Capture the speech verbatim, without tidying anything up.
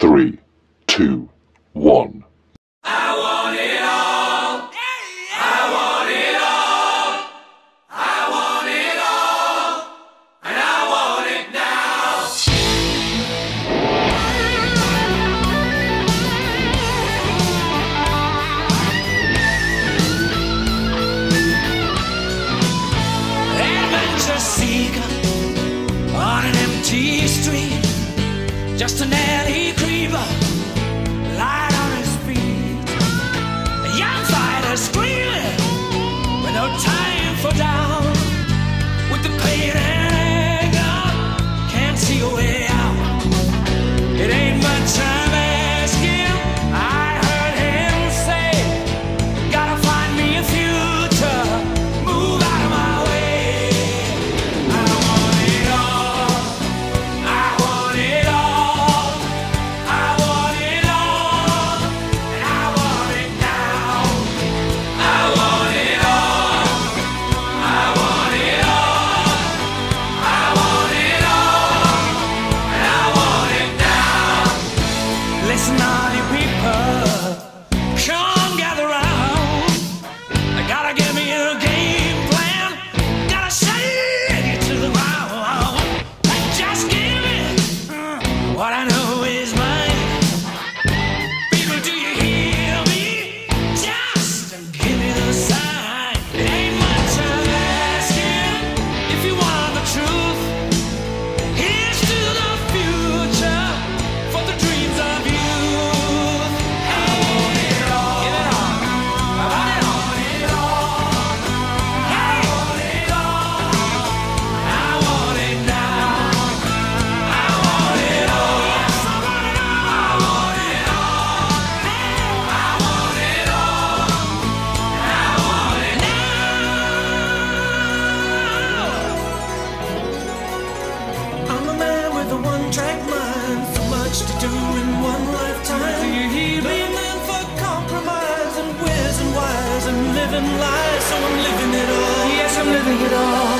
Three, two, one. I want it all. I want it all. I want it all. And I want it now. Adventure seeker on an empty street. Just an alley creeper, light on his feet. A young fighter screaming with no time for down. With the pain and anger, can't see a way out. It ain't much I'm asking. I heard him say, gotta find me a future, move out of my way. I want it all. I want it all. Listen, all you people, come gather round. I gotta give me a game plan. Gotta shake it to the ground. Just give me uh, what I know is mine. People, do you hear me? Just give me the sign. It ain't much I'm asking. If you want the truth, here's to the future, for the dreams of you. One-track mind, so much to do in one lifetime. Leaning for compromise and where's and whys and living lies. So I'm living it all. Yes, I'm living it all.